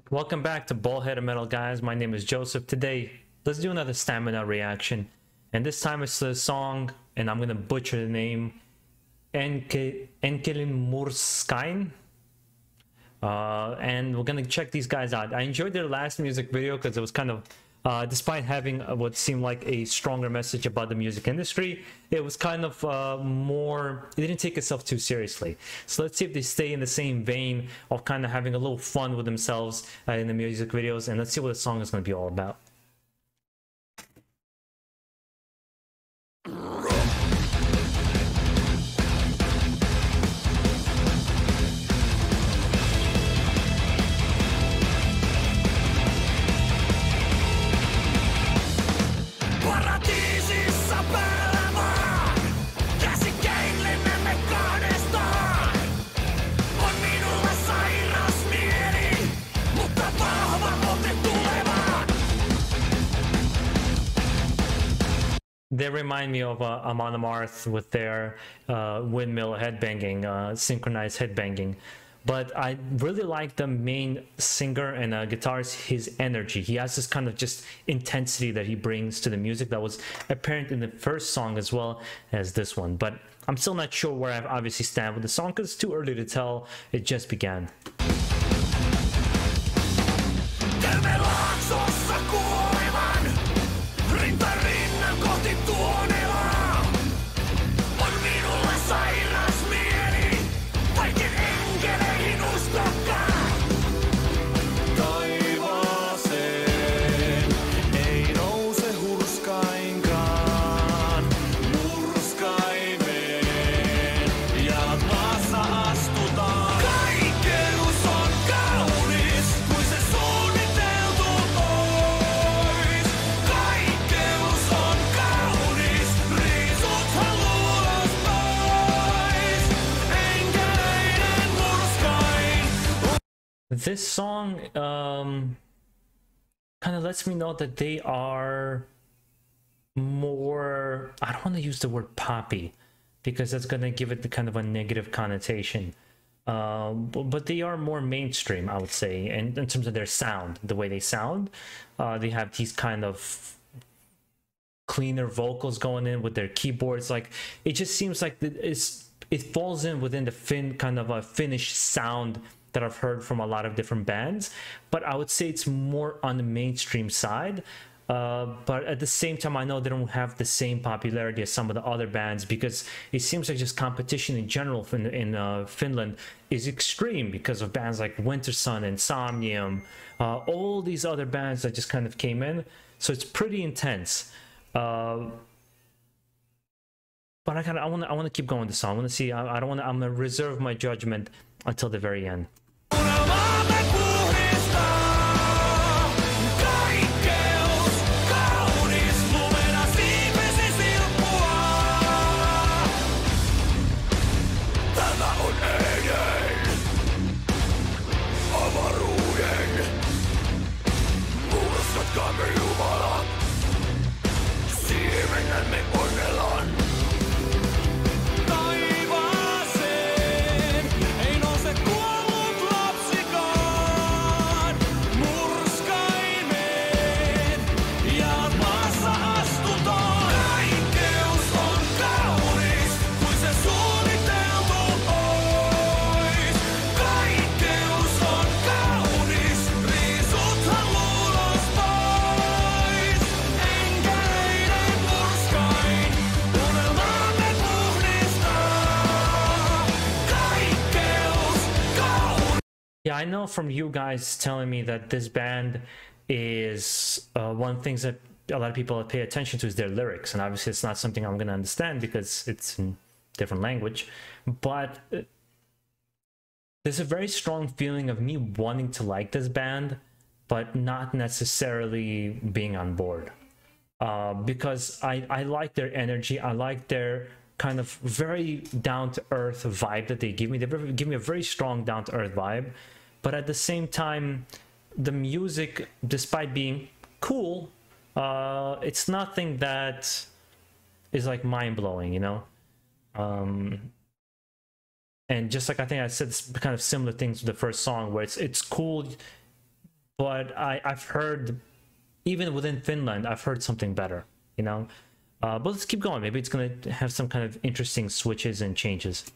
Welcome back to BaldHeaded Metal, guys. My name is Joseph. Today, let's do another Stam1na reaction. And this time it's the song, and I'm gonna butcher the name, Enkelinmurskain. And we're gonna check these guys out. I enjoyed their last music video because it was kind of, despite having what seemed like a stronger message about the music industry, it was kind of more, it didn't take itself too seriously. So let's see if they stay in the same vein of kind of having a little fun with themselves in the music videos, and let's see what the song is going to be all about. They remind me of Amon Amarth with their windmill headbanging, synchronized headbanging. But I really like the main singer and guitarist, his energy. He has this kind of just intensity that he brings to the music that was apparent in the first song as well as this one. But I'm still not sure where I obviously stand with the song because it's too early to tell. It just began. This song kind of lets me know that they are more, I don't want to use the word poppy because that's going to give it the kind of a negative connotation, but they are more mainstream, I would say, and in terms of their sound, the way they sound. They have these kind of cleaner vocals going in with their keyboards. Like, it just seems like it falls in within the kind of a Finnish sound that I've heard from a lot of different bands, but I would say it's more on the mainstream side. But at the same time, I know they don't have the same popularity as some of the other bands because it seems like just competition in general in Finland is extreme because of bands like Winter Sun and Somnium, all these other bands that just kind of came in. So it's pretty intense. But I want to keep going with the song. I want to see. I don't want to. I'm gonna reserve my judgment until the very end. Yeah, I know from you guys telling me that this band is one of the things that a lot of people pay attention to is their lyrics, and obviously it's not something I'm going to understand because it's in different language, but there's a very strong feeling of me wanting to like this band but not necessarily being on board, because I like their energy. I like their kind of very down-to-earth vibe that they give me. They give me a very strong down-to-earth vibe, but at the same time, the music, despite being cool, it's nothing that is like mind-blowing, you know? And just like I think I said kind of similar things to the first song, where it's cool, but I've heard, even within Finland, I've heard something better, you know. But let's keep going. Maybe it's gonna have some kind of interesting switches and changes.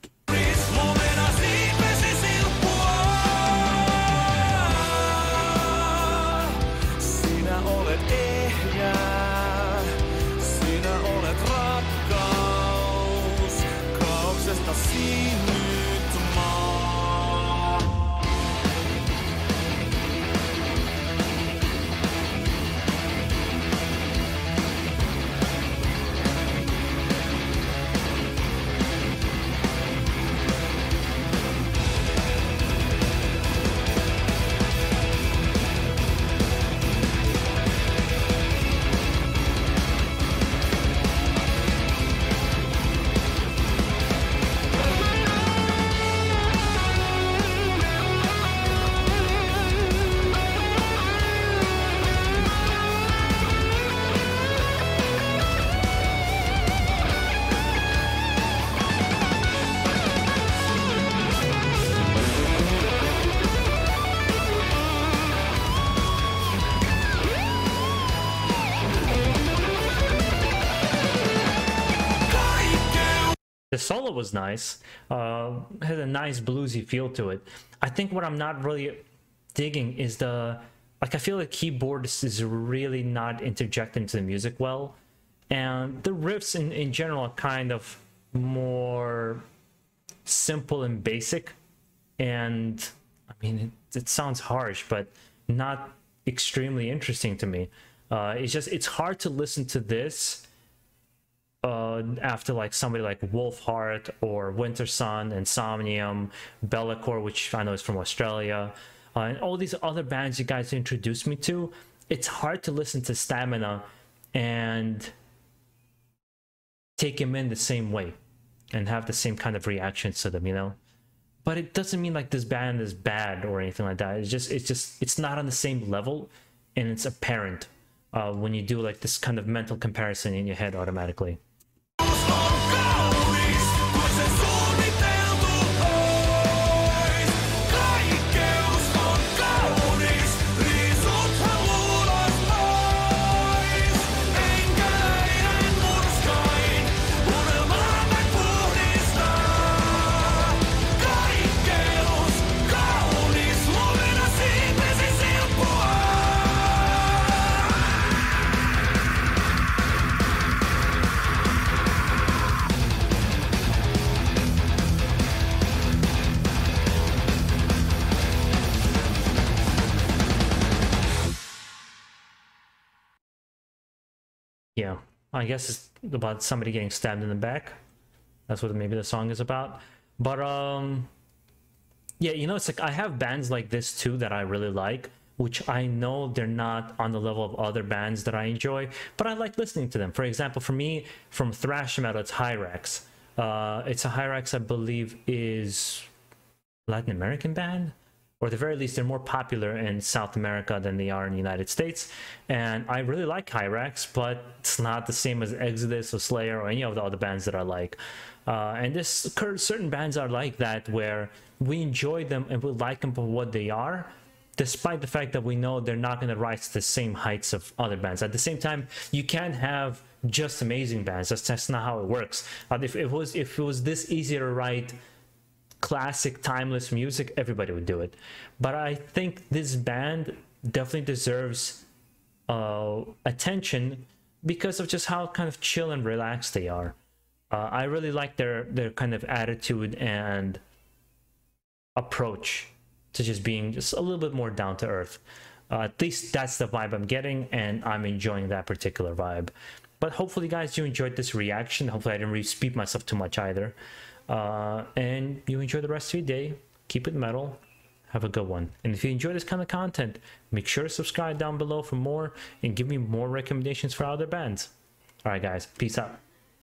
The solo was nice, had a nice bluesy feel to it. I think what I'm not really digging is the, like, I feel like keyboard is really not interjected into the music well, and the riffs in general are kind of more simple and basic, and I mean, it sounds harsh, but not extremely interesting to me. It's hard to listen to this after like somebody like Wolfheart or Winter Sun, Insomnium, Bellacore, which I know is from Australia, and all these other bands you guys introduced me to. It's hard to listen to Stam1na and take them in the same way and have the same kind of reactions to them, you know. But it doesn't mean like this band is bad or anything like that. It's not on the same level, and it's apparent when you do like this kind of mental comparison in your head automatically. Yeah, I guess it's about somebody getting stabbed in the back. That's what maybe the song is about. But yeah, you know, it's like I have bands like this too that I really like, which I know they're not on the level of other bands that I enjoy, but I like listening to them. For example, for me, from thrash metal, it's Hyrax. It's a Hyrax, I believe, is Latin American band, or at the very least, they're more popular in South America than they are in the United States. And I really like Hyrax, but it's not the same as Exodus or Slayer or any of the other bands that I like. And there's certain bands are like that, where we enjoy them and we like them for what they are, despite the fact that we know they're not going to rise to the same heights of other bands. At the same time, you can't have just amazing bands. That's not how it works. If it was this easy to write classic timeless music, everybody would do it. But I think this band definitely deserves attention because of just how kind of chill and relaxed they are. I really like their kind of attitude and approach to just being just a little bit more down to earth. At least that's the vibe I'm getting, and I'm enjoying that particular vibe. But hopefully guys, you enjoyed this reaction. Hopefully I didn't repeat myself too much either. And you enjoy the rest of your day. Keep it metal. Have a good one. And if you enjoy this kind of content, make sure to subscribe down below for more and give me more recommendations for other bands. All right, guys. Peace out.